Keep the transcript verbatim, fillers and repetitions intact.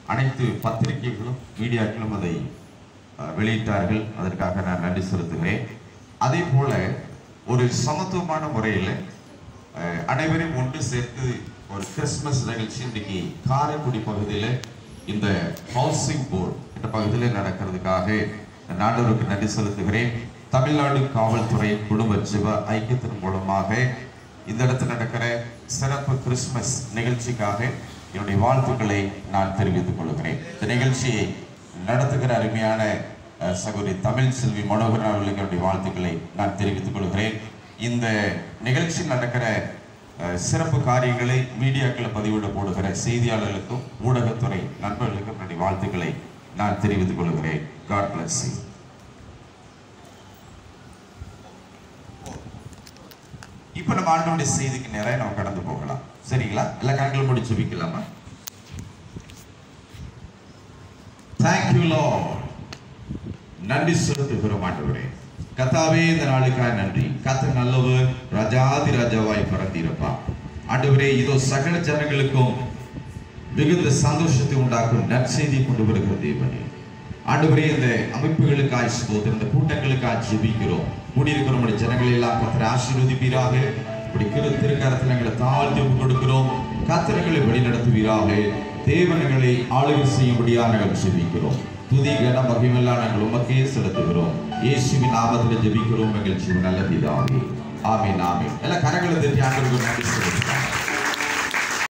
அனைத்து பத்திரிகைகளும் மீடியாக்களும் அதை வெளியிட்டார்கள். அதற்காக நான் நன்றி செலுத்துகிறேன். அதே போல ஒரு சமத்துவமான முறையில் அனைவரையும் ஒன்று சேர்த்து ஒரு கிறிஸ்துமஸ் நிகழ்ச்சி இன்றைக்கு காரைக்குடி பகுதியில் இந்த ஹவுசிங் போர்டு இந்த பகுதியில் நடக்கிறதுக்காக நாடோருக்கு நன்றி செலுத்துகிறேன். தமிழ்நாடு காவல்துறை குடும்ப ஜெப ஐக்கியத்தின் மூலமாக இந்த இடத்தில் நடக்கிற சிறப்பு கிறிஸ்துமஸ் நிகழ்ச்சிக்காக என்னுடைய வாழ்த்துக்களை நான் தெரிவித்துக் கொள்கிறேன். இந்த நிகழ்ச்சியை நடத்துகிற அருமையான சகோதரி தமிழ் செல்வி மனோகரன் அவர்களுக்கு என்னுடைய வாழ்த்துக்களை நான் தெரிவித்துக் கொள்கிறேன். இந்த நிகழ்ச்சி நடக்கிற சிறப்பு காரியங்களை மீடியாக்களை பதிவிட போடுகிற செய்தியாளர்களுக்கும் ஊடகத்துறை நண்பர்களுக்கும் என்னுடைய வாழ்த்துக்களை நான் தெரிவித்துக் கொள்கிறேன். God bless you. இப்ப நம்ம ஆண்டவருடைய செய்திக்கு நேரா நம்ம கடந்து போகலாம். சரிங்களா? எல்லா கண்களும் மூடி ஜெபிக்கலாமா? Thank you Lord. நன்றி செலுத்துகிறோம் ஆண்டவரே. கர்த்தாவே, இந்த நாளுக்காக நன்றி. கர்த்தர் நல்லவர், ராஜாதி ராஜாவாய் பரந்திருப்பா. ஆண்டவரே, இதோ சகல ஜனங்களுக்கும் மிகுந்த சந்தோஷத்தை உண்டாக்கும் நற்செய்தி கொண்டு வருகிற தேவனே. ஆண்டவரே, இந்த அமைப்புகளுக்காய் ஸ்தோத்திரம், இந்த கூட்டங்களுக்காய் ஜெபிக்கிறோம். கூடியிருக்கிற நம்முடைய ஜனங்களை எல்லாம் கர்த்தர் ஆசீர்வதிப்பீராக. இப்படி திருக்கரத்தில் எங்களை தாழ்த்தி கொடுக்கிறோம். கர்த்தர்களை வழி நடத்துவீராக. தேவனங்களை ஆளுகை செய்யும்படியாக நாங்கள் ஜெபிக்கிறோம். துதி கன மகிமையெல்லாம் நாங்கள் உமக்கே செலுத்துகிறோம். இயேசுவின் நாமத்தில் ஜெபிக்கிறோம் எங்கள் ஜீவன் நல்ல பிதாவே. ஆமென் ஆமென். எல்லா கரங்களை தட்டி ஆண்டவருக்கு நன்றி செலுத்துகிறோம்.